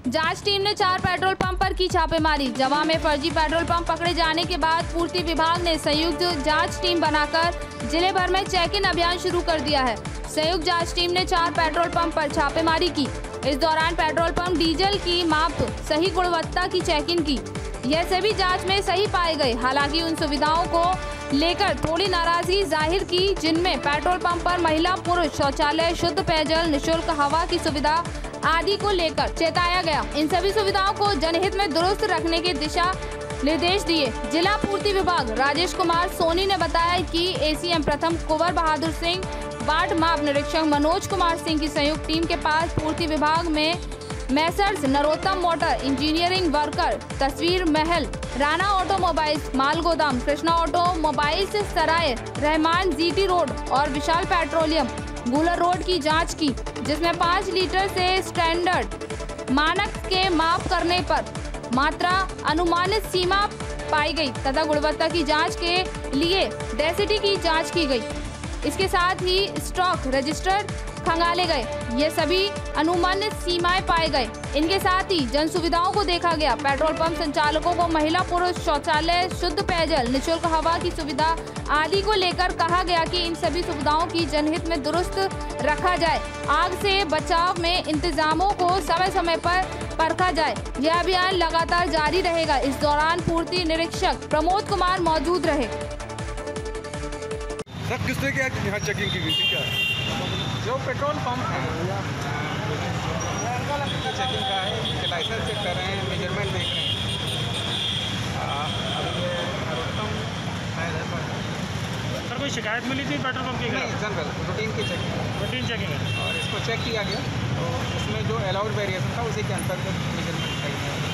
जांच टीम ने 4 petrol pump पर की छापेमारी। जवा में फर्जी पेट्रोल पंप पकड़े जाने के बाद पूर्ति विभाग ने संयुक्त जांच टीम बनाकर जिले भर में चेक इन अभियान शुरू कर दिया है। संयुक्त जांच टीम ने 4 पेट्रोल पंप पर छापेमारी की। इस दौरान पेट्रोल पंप डीजल की माप सही गुणवत्ता की चेकिंग की। यह सभी जांच में सही पाए गए। हालांकि उन सुविधाओं को लेकर थोड़ी नाराजगी जाहिर की जिनमें पेट्रोल पंप पर महिला पुरुष शौचालय, शुद्ध पेयजल, निःशुल्क हवा की सुविधा आदि को लेकर चेताया गया। इन सभी सुविधाओं को जनहित में दुरुस्त रखने के दिशा निर्देश दिए। जिला पूर्ति विभाग राजेश कुमार सोनी ने बताया कि एसीएम प्रथम कुंवर बहादुर सिंह, वार्ड माप निरीक्षक मनोज कुमार सिंह की संयुक्त टीम के पास पूर्ति विभाग में messrs Narottam motor, engineering worker, Tasveer Mahal, Rana automobiles, माल गोदाम, Krishna automobiles, Sarai Rahman GT road और विशाल पेट्रोलियम गूलर रोड की जांच की, जिसमें 5 लीटर से स्टैंडर्ड मानक के माप करने पर मात्रा अनुमानित सीमा पाई गई तथा गुणवत्ता की जांच के लिए डेंसिटी की जांच की गई। इसके साथ ही स्टॉक रजिस्टर खंगाले गए। ये सभी अनुमानित सीमाएं पाए गए। इनके साथ ही जन सुविधाओं को देखा गया। पेट्रोल पंप संचालकों को महिला पुरुष शौचालय, शुद्ध पेयजल, निःशुल्क हवा की सुविधा आदि को लेकर कहा गया कि इन सभी सुविधाओं की जनहित में दुरुस्त रखा जाए। आग से बचाव में इंतजामों को समय समय पर परखा जाए। यह अभियान लगातार जारी रहेगा। इस दौरान पूर्ति निरीक्षक प्रमोद कुमार मौजूद रहे। सर, किस तरह की यहाँ चेकिंग की गई थी? क्या जो पेट्रोल पंप है चेकिंग का है, इसके लाइसेंस चेक कर रहे हैं, मेजरमेंट देख रहे हैं। अभी ये नरोत्तम शायद ऐसा है। सर, कोई शिकायत मिली थी पेट्रोल पंप की? नहीं, जनरल रूटीन की चेकिंग। रूटीन चेकिंग है और इसको चेक किया गया तो इसमें जो अलाउड वेरिएशन था उसी के अंतर्गत मेजरमेंट किया गया।